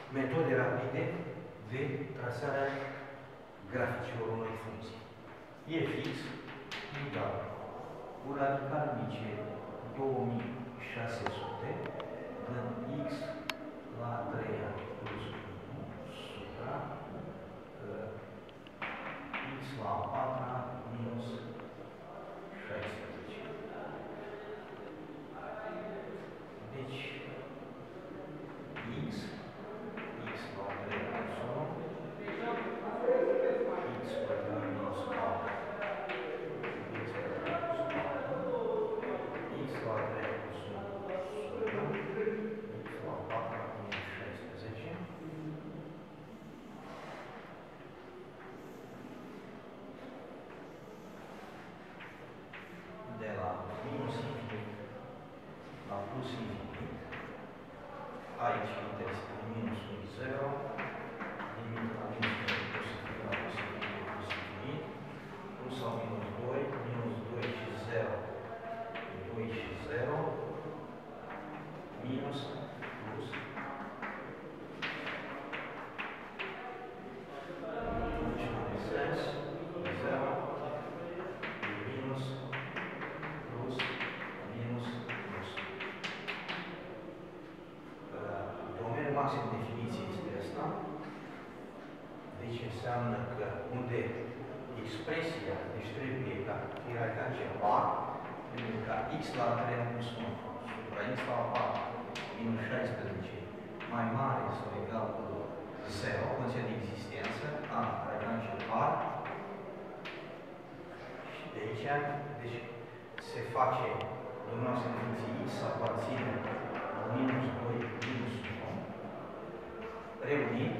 metode rapide de trasarea graficilor unei funcții. E fix egal cu radical mice 2600 dând x la 3 plus 1 supra x la 4 minus 16. Deci x la 3 plus 1 x pătrat minus 4 x pătrat plus 4 x la 3 plus 1 supra x la 4 minus 16 de la minus infinit la plus infinit. Aici este minus 1, 0, limit la minus infinit, plus infinit, la plus infinit, plus infinit, plus sau minus 2, minus 2 și 0, 2 și 0, minus, plus, nici nu are sens, 0, minus, plus, minus, plus. Domeniul maxim de definiție este ăsta. Deci înseamnă că unde expresia, deci trebuie ca fiecare tangent A, trebuie ca x la 3 plus 1 supra x la 4 minus 16 mai mare sau egal cu 0, condiția de existență, A, care tangent A. Și de aici, deci se face domeniul maxim de definiție x aparține la minus 2 minus 1 reunit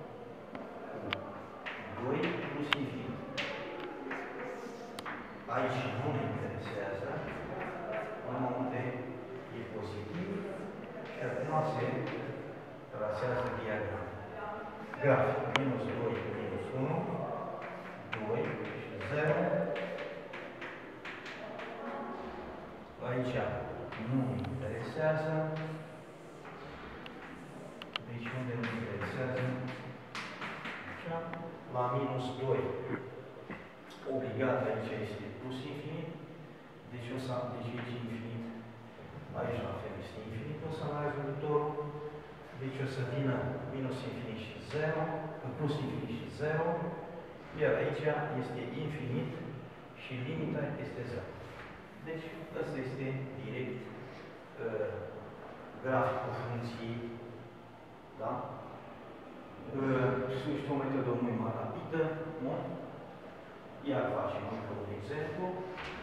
cu 2 plus infinit. Aici nu ne interesează, numai unde e pozitiv și acum se trasează diagram. Grafic minus 2 minus 1, 2 și 0. Aici nu ne interesează. Deci unde nu interesează? Aici, la minus 2. Obligat aici este plus infinit. Deci o să am aici infinit. Aici la fel este infinit. O să mai următorul. Deci o să vină minus infinit și 0. Plus infinit și 0. Iar aici este infinit și limita este 0. Deci ăsta este direct graficul funcției. Da? Este o metodă mult mai rapidă, nu? Iar facem încă un exemplu.